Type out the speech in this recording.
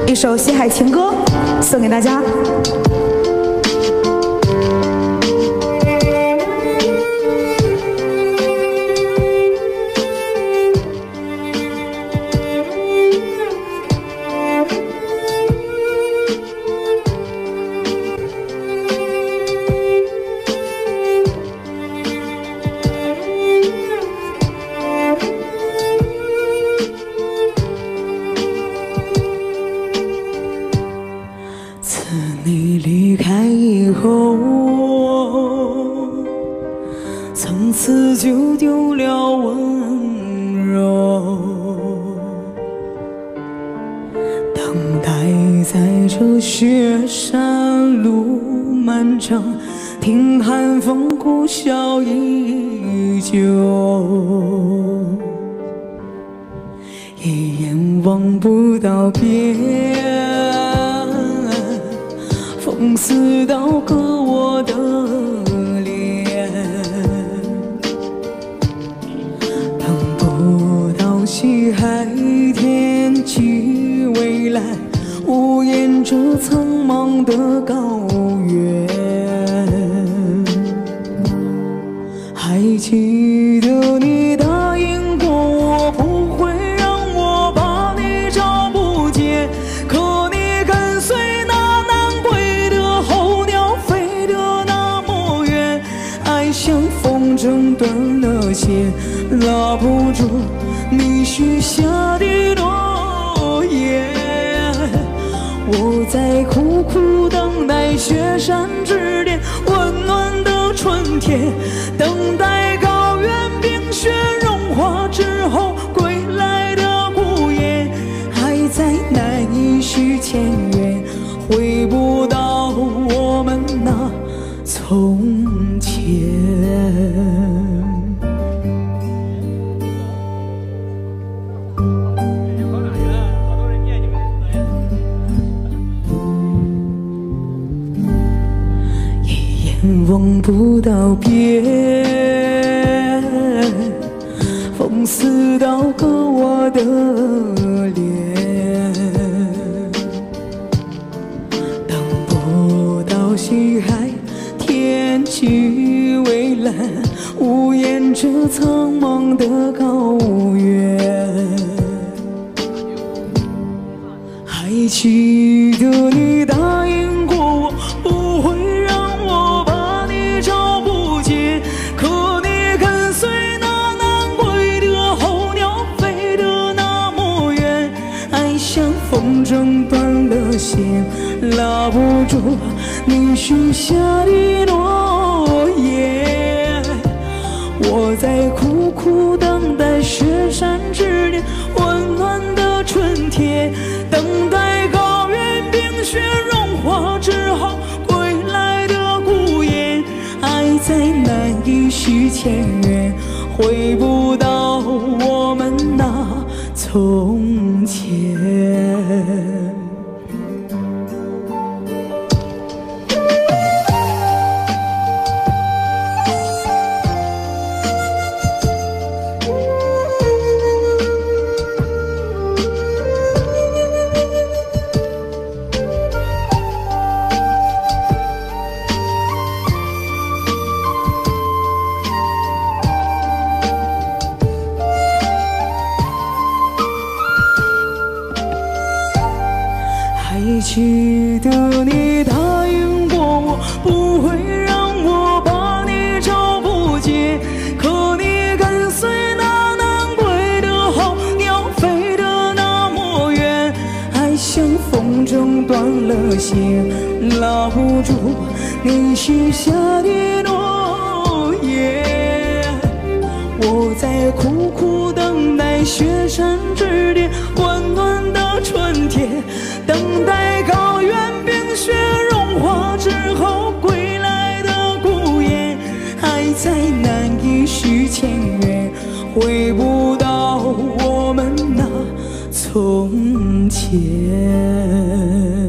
一首西海情歌送给大家。 你离开以后，从此就丢了温柔，等待在这雪山路漫长，听寒风呼啸依旧，一眼望不到边，风似刀割我的脸，等不到西海天际蔚蓝，无言这苍茫的高原。还记得你答应过我，不会让我把你找不见，可你跟随那南归的候鸟飞得那么远，爱像风筝断了线，拉不住你许下的诺言。我在苦苦等待雪山之巅温暖的春天，等待高原冰雪融化之后归来的孤雁，还在难以续前缘，回不到我们那从前。望不到边，风似刀割我的脸，等不到西海天际蔚蓝，无言这苍茫的高原。还记得你答应过我，不会让我把你找不见，可你跟随那南归的候鸟飞得那么远，爱像风筝断了线，拉不住你许下的诺言。我在苦苦等待雪山之巅温暖的春天，等待高原冰雪融化之后归来的孤雁，爱在难以续前缘，回不到我们那从前。还记得你答应过我，不会让我把你找不见，可你跟随那南归的候鸟飞得那么远，爱像风筝断了线，拉不住你许下的诺言。我在苦苦等待雪山之巅温暖的春天，等待高原冰雪融化之后归来的孤雁，还在难以续前缘，回不到我们那从前。